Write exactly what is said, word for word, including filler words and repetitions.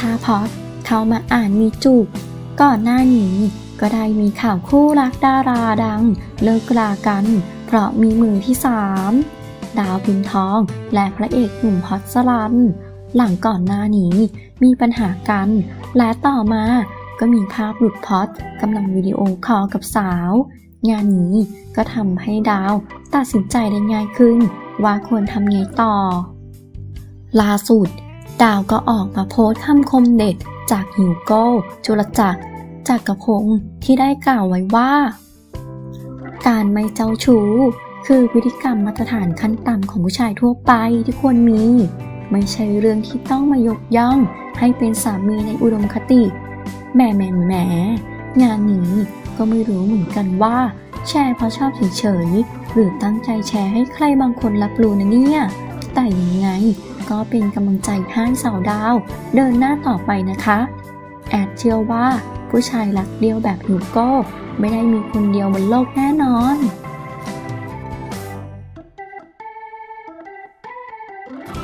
ถ้าพอดเข้ามาอ่านมีจูบก่อนหน้านี้ก็ได้มีข่าวคู่รักดาราดังเลิกรากันเพราะมีมือที่สามดาวพิมพ์ทองและพระเอกหนุ่มฮอตสลันหลังก่อนหน้านี้มีปัญหากันและต่อมาก็มีภาพหลุดพอดกำลังวิดีโอคอลกับสาวงานนี้ก็ทำให้ดาวตัดสินใจได้ง่ายขึ้นว่าควรทำไงต่อล่าสุดดาวก็ออกมาโพสต์คำคมเด็ดจากฮิวโก้จุลจักรจักรพงศ์ที่ได้กล่าวไว้ว่าการไม่เจ้าชู้คือพฤติกรรมมาตรฐานขั้นต่ำของผู้ชายทั่วไปที่ควรมีไม่ใช่เรื่องที่ต้องมายกย่องให้เป็นสามีในอุดมคติแหมแหมแหมงานนี้ก็ไม่รู้เหมือนกันว่าแชร์เพราะชอบเฉยๆหรือตั้งใจแชร์ให้ใครบางคนรับรู้นะเนี่ยแต่ยังไงก็เป็นกำลังใจให้สาวดาวเดินหน้าต่อไปนะคะแอดเชื่อว่าผู้ชายรักเดียวแบบฮิวโก้ไม่ได้มีคนเดียวบนโลกแน่นอน